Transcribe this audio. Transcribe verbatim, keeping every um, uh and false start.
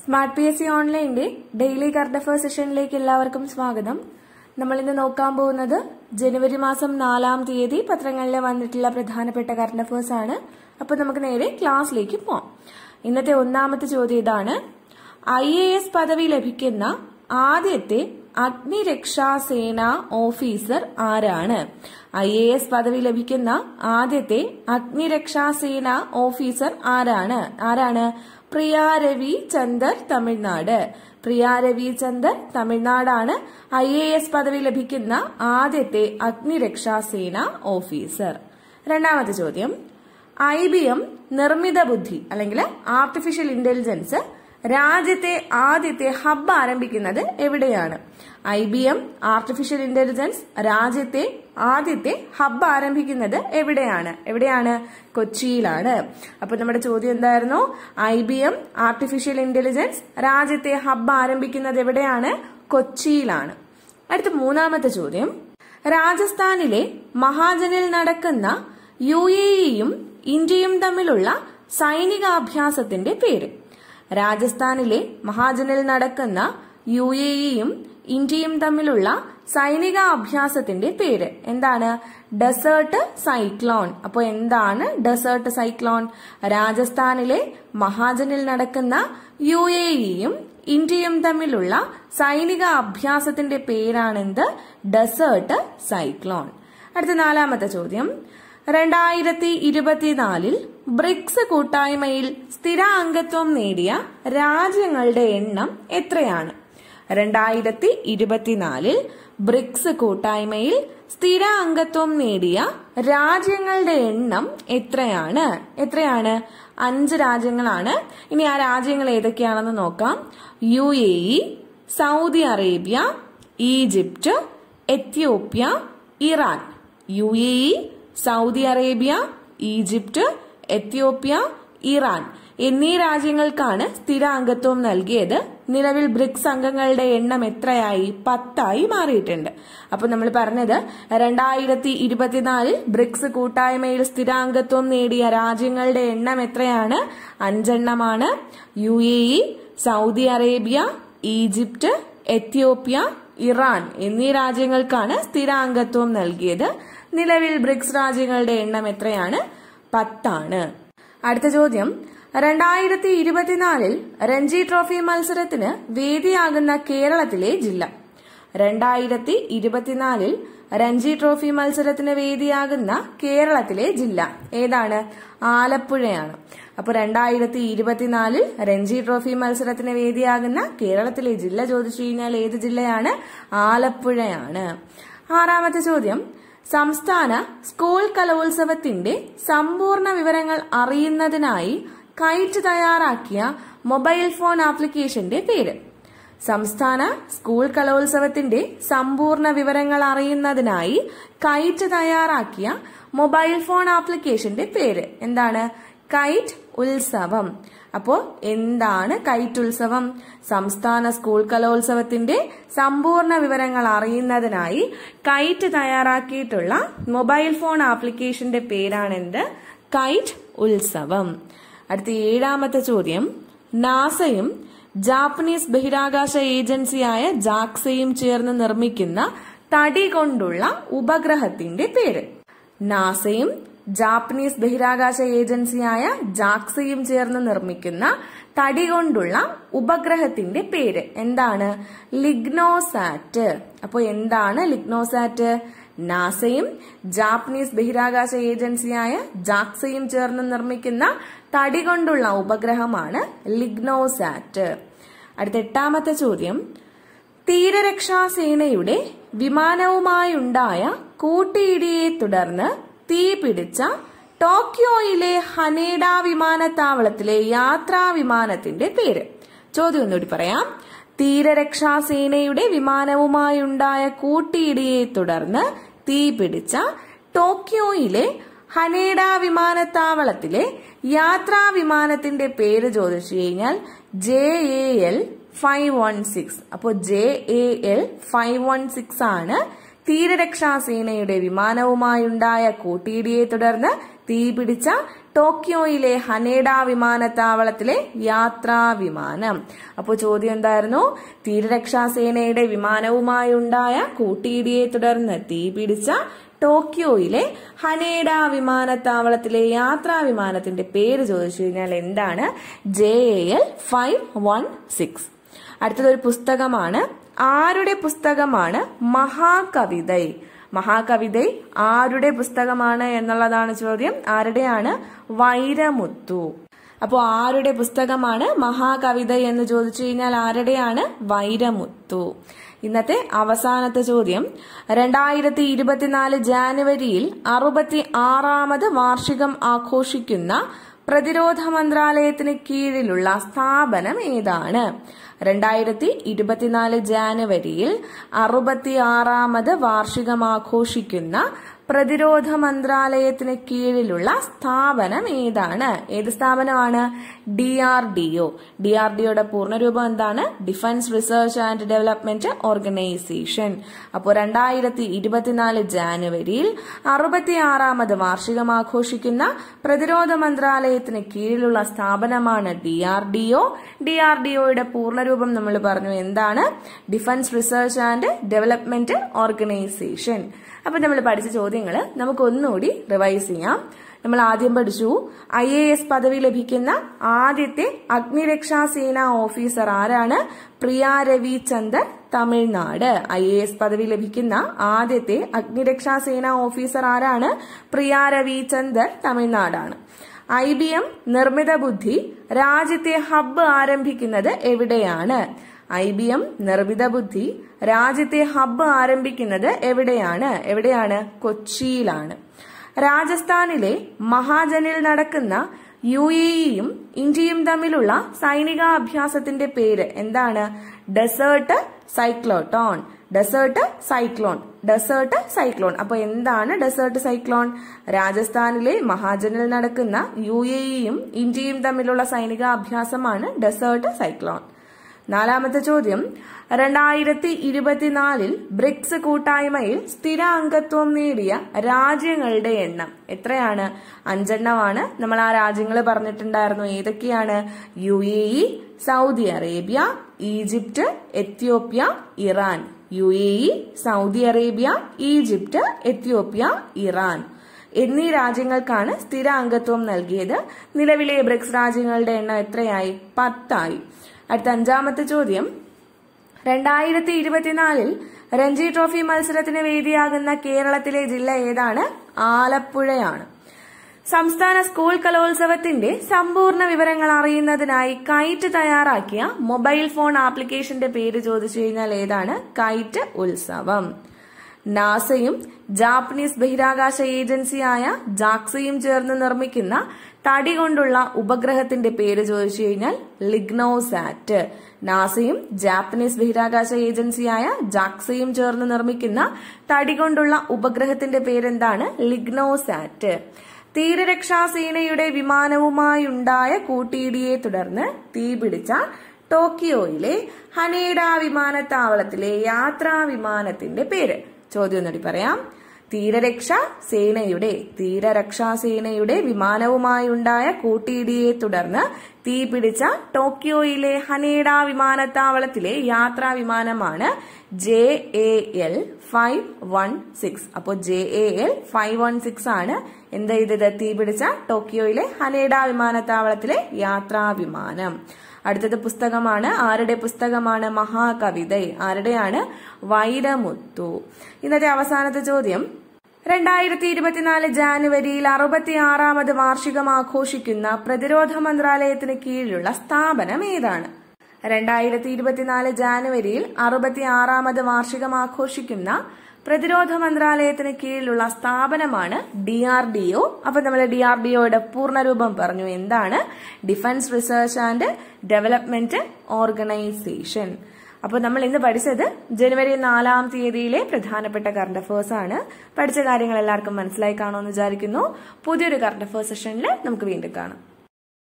Smart P S C ഓൺലൈന്റെ daily current affairs സെഷനിലേക്ക് എല്ലാവർക്കും സ്വാഗതം. നമ്മൾ ഇന്ന് നോക്കാൻ പോകുന്നത് ജനുവരി മാസം നാലാം തീയതി പത്രങ്ങളിൽ വന്നിട്ടുള്ള പ്രധാനപ്പെട്ട കറണ്ട് അഫയേഴ്സ് ആണ്. അപ്പൊ നമുക്ക് നേരെ ക്ലാസ്സിലേക്ക് പോവാം. ഇന്നത്തെ ഒന്നാമത്തെ ചോദ്യം ഇതാണ്: ഐ എ എസ് പദവി ലഭിക്കുന്ന ആദ്യത്തെ അഗ്നിരക്ഷാസേന ഓഫീസർ ആരാണ്? ഐ എ എസ് പദവി ലഭിക്കുന്ന ആദ്യത്തെ അഗ്നിരക്ഷാസേന ഓഫീസർ ആരാണ്? ആരാണ്? പ്രിയ രവി ചന്ദർ, തമിഴ്നാട്. പ്രിയ രവി ചന്ദർ, തമിഴ്നാടാണ് ഐ എ എസ് പദവി ലഭിക്കുന്ന ആദ്യത്തെ അഗ്നിരക്ഷാസേന ഓഫീസർ. രണ്ടാമത്തെ ചോദ്യം: ഐ ബി എം നിർമ്മിത ബുദ്ധി അല്ലെങ്കിൽ ആർട്ടിഫിഷ്യൽ ഇന്റലിജൻസ് രാജ്യത്തെ ആദ്യത്തെ ഹബ്ബ് ആരംഭിക്കുന്നത് എവിടെയാണ്? I B M artificial intelligence രാജ്യത്തെ ആദ്യത്തെ ഹബ്ബ് ആരംഭിക്കുന്നത് എവിടെയാണ്? എവിടെയാണ്? കൊച്ചിയിലാണ്. അപ്പൊ നമ്മുടെ ചോദ്യം എന്തായിരുന്നു? I B M artificial intelligence രാജ്യത്തെ ഹബ്ബ് ആരംഭിക്കുന്നത് എവിടെയാണ്? കൊച്ചിയിലാണ്. അടുത്ത മൂന്നാമത്തെ ചോദ്യം: രാജസ്ഥാനിലെ മഹാജനിൽ നടക്കുന്ന യു എ ഇയും ഇന്ത്യയും തമ്മിലുള്ള സൈനികാഭ്യാസത്തിന്റെ പേര്? രാജസ്ഥാനിലെ മഹാജനിൽ നടക്കുന്ന യു എ ഇയും ഇന്ത്യയും തമ്മിലുള്ള സൈനിക അഭ്യാസത്തിന്റെ പേര് എന്താണ്? Desert cyclone. അപ്പൊ എന്താണ് ഡെസേർട്ട് സൈക്ലോൺ? രാജസ്ഥാനിലെ മഹാജനിൽ നടക്കുന്ന യു എ ഇയും ഇന്ത്യയും തമ്മിലുള്ള സൈനിക അഭ്യാസത്തിന്റെ പേരാണെന്ത്? Desert cyclone. അടുത്ത നാലാമത്തെ ചോദ്യം: രണ്ടായിരത്തി ഇരുപത്തിനാലിൽ ബ്രിക്സ് കൂട്ടായ്മയിൽ സ്ഥിര അംഗത്വം നേടിയ രാജ്യങ്ങളുടെ എണ്ണം എത്രയാണ്? രണ്ടായിരത്തി ഇരുപത്തിനാലിൽ ബ്രിക്സ് കൂട്ടായ്മയിൽ സ്ഥിര അംഗത്വം നേടിയ രാജ്യങ്ങളുടെ എണ്ണം എത്രയാണ്? എത്രയാണ്? അഞ്ച് രാജ്യങ്ങളാണ്. ഇനി ആ രാജ്യങ്ങൾ ഏതൊക്കെയാണെന്ന് നോക്കാം. U A E, Saudi Arabia, Egypt, Ethiopia, Iran. U A E, Saudi Arabia, Egypt, Ethiopia, Iran എന്നീ രാജ്യങ്ങൾക്കാണ് സ്ഥിര അംഗത്വം നൽകിയത്. നിലവിൽ ബ്രിക്സ് അംഗങ്ങളുടെ എണ്ണം എത്രയായി? പത്തായി മാറിയിട്ടുണ്ട്. അപ്പൊ നമ്മൾ പറഞ്ഞത് രണ്ടായിരത്തി ഇരുപത്തിനാലിൽ ബ്രിക്സ് കൂട്ടായ്മയിൽ സ്ഥിരാംഗത്വം നേടിയ രാജ്യങ്ങളുടെ എണ്ണം എത്രയാണ്? അഞ്ചെണ്ണമാണ്. U A E, Saudi Arabia, Egypt, Ethiopia, Iran എന്നീ രാജ്യങ്ങൾക്കാണ് സ്ഥിരാംഗത്വം നൽകിയത്. നിലവിൽ ബ്രിക്സ് രാജ്യങ്ങളുടെ എണ്ണം എത്രയാണ്? പത്താണ്. അടുത്ത ചോദ്യം: രണ്ടായിരത്തി ഇരുപത്തിനാലിൽ രഞ്ജി ട്രോഫി മത്സരത്തിന് വേദിയാകുന്ന കേരളത്തിലെ ജില്ല? രണ്ടായിരത്തി ഇരുപത്തിനാലിൽ രഞ്ജി ട്രോഫി മത്സരത്തിന് വേദിയാകുന്ന കേരളത്തിലെ ജില്ല ഏതാണ്? ആലപ്പുഴയാണ്. അപ്പൊ രണ്ടായിരത്തി ഇരുപത്തിനാലിൽ രഞ്ജി ട്രോഫി മത്സരത്തിന് വേദിയാകുന്ന കേരളത്തിലെ ജില്ല ചോദിച്ചു കഴിഞ്ഞാൽ ഏത് ജില്ലയാണ്? ആലപ്പുഴയാണ്. ആറാമത്തെ ചോദ്യം: സംസ്ഥാന സ്കൂൾ കലോത്സവത്തിന്റെ സമ്പൂർണ്ണ വിവരങ്ങൾ അറിയുന്നതിനായി കൈറ്റ് തയ്യാറാക്കിയ മൊബൈൽ ഫോൺ ആപ്ലിക്കേഷന്റെ പേര്? സംസ്ഥാന സ്കൂൾ കലോത്സവത്തിന്റെ സമ്പൂർണ്ണ വിവരങ്ങൾ അറിയുന്നതിനായി കൈറ്റ് തയ്യാറാക്കിയ മൊബൈൽ ഫോൺ ആപ്ലിക്കേഷന്റെ പേര് എന്താണ്? കൈറ്റ് ഉത്സവം. അപ്പോ എന്താണ് കൈറ്റ് ഉത്സവം? സംസ്ഥാന സ്കൂൾ കലോത്സവത്തിന്റെ സമ്പൂർണ്ണ വിവരങ്ങൾ അറിയുന്നതിനായി കൈറ്റ് തയ്യാറാക്കിയിട്ടുള്ള മൊബൈൽ ഫോൺ ആപ്ലിക്കേഷന്റെ പേരാണെന്ത്? കൈറ്റ് ഉത്സവം. അടുത്ത ഏഴാമത്തെ ചോദ്യം: നാസയും ജാപ്പനീസ് ബഹിരാകാശ ഏജൻസിയായ ജാക്സയും ചേർന്ന് നിർമ്മിക്കുന്ന തടി കൊണ്ടുള്ള ഉപഗ്രഹത്തിന്റെ പേര്? നാസയും ജാപ്പനീസ് ബഹിരാകാശ ഏജൻസിയായ ജാക്സയും ചേർന്ന് നിർമ്മിക്കുന്ന തടി കൊണ്ടുള്ള ഉപഗ്രഹത്തിന്റെ പേര് എന്താണ്? ലിഗ്നോസാറ്റ്. അപ്പൊ എന്താണ് ലിഗ്നോസാറ്റ്? നാസയും ജാപ്പനീസ് ബഹിരാകാശ ഏജൻസിയായ ജാക്സയും ചേർന്ന് നിർമ്മിക്കുന്ന തടി കൊണ്ടുള്ള ഉപഗ്രഹമാണ് ലിഗ്നോസാറ്റ്. അടുത്ത എട്ടാമത്തെ ചോദ്യം: തീരരക്ഷാസേനയുടെ വിമാനവുമായുണ്ടായ കൂട്ടിയിടിയെ തുടർന്ന് തീ പിടിച്ച ടോക്കിയോയിലെ ഹനേഡ വിമാനത്താവളത്തിലെ യാത്രാ വിമാനത്തിന്റെ പേര്? ചോദ്യം ഒന്നുകൂടി പറയാം. തീരരക്ഷാസേനയുടെ വിമാനവുമായുണ്ടായ കൂട്ടിയിടിയെ തുടർന്ന് തീ പിടിച്ച ടോക്കിയോയിലെ ഹനേഡ വിമാനത്താവളത്തിലെ യാത്രാ വിമാനത്തിന്റെ പേര് ചോദിച്ചു കഴിഞ്ഞാൽ J A L five one six. അപ്പോ J A L five one six ആണ് തീരരക്ഷാസേനയുടെ വിമാനവുമായുണ്ടായ കൂട്ടിയിടിയെ തുടർന്ന് തീപിടിച്ച ടോക്കിയോയിലെ ഹനേഡ വിമാനത്താവളത്തിലെ യാത്രാ വിമാനം. അപ്പോൾ ചോദ്യം എന്തായിരുന്നു? തീരരക്ഷാസേനയുടെ വിമാനവുമായുണ്ടായ കൂട്ടിയിടിയെ തുടർന്ന് തീപിടിച്ച ടോക്കിയോയിലെ ഹനേഡ വിമാനത്താവളത്തിലെ യാത്രാ വിമാനത്തിന്റെ പേര് ചോദിച്ചു കഴിഞ്ഞാൽ എന്താണ്? J A L five one six. അടുത്തതൊരു പുസ്തകമാണ്. ആരുടെ പുസ്തകമാണ് മഹാകവിതൈ? മഹാകവിതൈ ആരുടെ പുസ്തകമാണ് എന്നുള്ളതാണ് ചോദ്യം. ആരുടെയാണ്? വൈരമുത്തു. അപ്പോൾ ആരുടെ പുസ്തകമാണ് മഹാകവിതൈ എന്ന് ചോദിച്ചു കഴിഞ്ഞാൽ ആരുടെയാണ്? വൈരമുത്തു. ഇന്നത്തെ അവസാനത്തെ ചോദ്യം, രണ്ടായിരത്തി ഇരുപത്തിനാല് ജാനുവരിയിൽ അറുപത്തി ആറാമത് വാർഷികം ആഘോഷിക്കുന്ന പ്രതിരോധ മന്ത്രാലയത്തിന് കീഴിലുള്ള സ്ഥാപനം ഏതാണ്? രണ്ടായിരത്തി ഇരുപത്തിനാല് ജാനുവരിയിൽ അറുപത്തി ആറാമത് വാർഷികം ആഘോഷിക്കുന്ന പ്രതിരോധ മന്ത്രാലയത്തിന് കീഴിലുള്ള സ്ഥാപനം ഏതാണ്? ഏത് സ്ഥാപനമാണ്? D R D O. D R D ഒയുടെ പൂർണ്ണരൂപം എന്താണ്? Defence research and development organisation. അപ്പോൾ രണ്ടായിരത്തി ഇരുപത്തിനാല് ജാനുവരിയിൽ അറുപത്തി ആറാമത് വാർഷികം ആഘോഷിക്കുന്ന പ്രതിരോധ മന്ത്രാലയത്തിന് കീഴിലുള്ള സ്ഥാപനമാണ് D R D O. D R D ഒയുടെ പൂർണ്ണരൂപം നമ്മൾ പറഞ്ഞു എന്താണ്? Defence research and development organisation. അപ്പൊ നമ്മൾ പഠിച്ച ചോദ്യങ്ങൾ നമുക്ക് ഒന്നുകൂടി റിവൈസ് ചെയ്യാം. നമ്മൾ ആദ്യം പഠിച്ചു ഐ എ എസ് പദവി ലഭിക്കുന്ന ആദ്യത്തെ അഗ്നിരക്ഷാ സേനാ ഓഫീസർ ആരാണ്? Priya Ravichander, Tamil Nadu. I A S പദവി ലഭിക്കുന്ന ആദ്യത്തെ അഗ്നിരക്ഷാ സേനാ ഓഫീസർ ആരാണ്? പ്രിയ രവിചന്ദർ, തമിഴ്നാടാണ്. ഐ ബി എം നിർമ്മിത ബുദ്ധി രാജ്യത്തെ ഹബ്ബ് ആരംഭിക്കുന്നത് എവിടെയാണ്? ഐ ബി എം നിർമ്മിത ബുദ്ധി രാജ്യത്തെ ഹബ്ബ് ആരംഭിക്കുന്നത് എവിടെയാണ്? എവിടെയാണ്? കൊച്ചിയിലാണ്. രാജസ്ഥാനിലെ മഹാജനിൽ നടക്കുന്ന യു എ ഇയും ഇന്ത്യയും തമ്മിലുള്ള സൈനികാഭ്യാസത്തിന്റെ പേര് എന്താണ്? ഡെസേർട്ട് സൈക്ലോട്ടോൺ. Desert cyclone. Desert cyclone. അപ്പൊ എന്താണ് ഡെസേർട്ട് സൈക്ലോൺ? രാജസ്ഥാനിലെ മഹാജനിൽ നടക്കുന്ന യു എ ഇയും ഇന്ത്യയും തമ്മിലുള്ള സൈനികാഭ്യാസമാണ് ഡെസേർട്ട് സൈക്ലോൺ. നാലാമത്തെ ചോദ്യം, രണ്ടായിരത്തി ഇരുപത്തിനാലിൽ ബ്രിക്സ് കൂട്ടായ്മയിൽ സ്ഥിര അംഗത്വം നേടിയ രാജ്യങ്ങളുടെ എണ്ണം എത്രയാണ്? അഞ്ചെണ്ണമാണ്. നമ്മൾ ആ രാജ്യങ്ങൾ പറഞ്ഞിട്ടുണ്ടായിരുന്നു. ഏതൊക്കെയാണ്? U A E, Saudi Arabia, Egypt, Ethiopia, Iran. U A E, Saudi Arabia, Egypt, Ethiopia, Iran എന്നീ രാജ്യങ്ങൾക്കാണ് സ്ഥിര അംഗത്വം നൽകിയത്. നിലവിലെ ബ്രിക്സ് രാജ്യങ്ങളുടെ എണ്ണം എത്രയായി? പത്തായി. അടുത്ത അഞ്ചാമത്തെ ചോദ്യം, രണ്ടായിരത്തി ഇരുപത്തിനാലിൽ രഞ്ജി ട്രോഫി മത്സരത്തിന് വേദിയാകുന്ന കേരളത്തിലെ ജില്ല ഏതാണ്? ആലപ്പുഴയാണ്. സംസ്ഥാന സ്കൂൾ കലോത്സവത്തിന്റെ സമ്പൂർണ്ണ വിവരങ്ങൾ അറിയുന്നതിനായി കൈറ്റ് തയ്യാറാക്കിയ മൊബൈൽ ഫോൺ ആപ്ലിക്കേഷന്റെ പേര് ചോദിച്ചു കഴിഞ്ഞാൽ ഏതാണ്? കൈറ്റ് ഉത്സവം. നാസയും ജാപ്പനീസ് ബഹിരാകാശ ഏജൻസിയായ ജാക്സയും ചേർന്ന് നിർമ്മിക്കുന്ന തടി കൊണ്ടുള്ള ഉപഗ്രഹത്തിന്റെ പേര് ചോദിച്ചു കഴിഞ്ഞാൽ ലിഗ്നോസാറ്റ്. നാസയും ജാപ്പനീസ് ബഹിരാകാശ ഏജൻസിയായ ജാക്സയും ചേർന്ന് നിർമ്മിക്കുന്ന തടി കൊണ്ടുള്ള ഉപഗ്രഹത്തിന്റെ പേരെന്താണ്? ലിഗ്നോസാറ്റ്. തീരരക്ഷാസേനയുടെ വിമാനവുമായുണ്ടായ കൂട്ടിയിടിയെ തുടർന്ന് തീപിടിച്ച ടോക്കിയോയിലെ ഹനേഡ വിമാനത്താവളത്തിലെ യാത്രാ വിമാനത്തിന്റെ പേര് ചോദ്യം ഒന്നുകൂടി പറയാം. തീരരക്ഷാ സേനയുടെ തീരരക്ഷാ സേനയുടെ വിമാനവുമായുണ്ടായ കൂട്ടിയിടിയെ തുടർന്ന് തീപിടിച്ച ടോക്കിയോയിലെ ഹനേഡ വിമാനത്താവളത്തിലെ യാത്രാ വിമാനമാണ് J A L five one six. അപ്പോ J A L five one six ആണ് എന്ത് ചെയ്തത്? തീപിടിച്ച ടോക്കിയോയിലെ ഹനേഡ വിമാനത്താവളത്തിലെ യാത്രാ വിമാനം. അടുത്തത് പുസ്തകമാണ്. ആരുടെ പുസ്തകമാണ്? മഹാകവിതൈ. ആരുടെയാണ്? വൈരമുത്തു. ഇന്നത്തെ അവസാനത്തെ ചോദ്യം, രണ്ടായിരത്തി ഇരുപത്തിനാല് ജാനുവരിയിൽ അറുപത്തി ആറാമത് വാർഷികം ആഘോഷിക്കുന്ന പ്രതിരോധ മന്ത്രാലയത്തിന് കീഴിലുള്ള സ്ഥാപനം ഏതാണ്? രണ്ടായിരത്തി ഇരുപത്തിനാല് ജാനുവരിയിൽ അറുപത്തി ആറാമത് വാർഷികം ആഘോഷിക്കുന്ന പ്രതിരോധ മന്ത്രാലയത്തിന് കീഴിലുള്ള സ്ഥാപനമാണ് ഡി ആർ ഡി ഒ. അപ്പൊ നമ്മൾ ഡി ആർ ഡി ഒയുടെ പൂർണ്ണരൂപം പറഞ്ഞു എന്താണ്? Defence research and development organisation. അപ്പോൾ നമ്മൾ ഇന്ന് പഠിച്ചത് ജനുവരി നാലാം തീയതിയിലെ പ്രധാനപ്പെട്ട കറണ്ട് അഫേഴ്സ് ആണ്. പഠിച്ച കാര്യങ്ങൾ എല്ലാവർക്കും മനസ്സിലായി കാണുമെന്ന് വിചാരിക്കുന്നു. പുതിയൊരു കറണ്ട് അഫേഴ്സ് സെഷനിൽ നമുക്ക് വീണ്ടും കാണാം.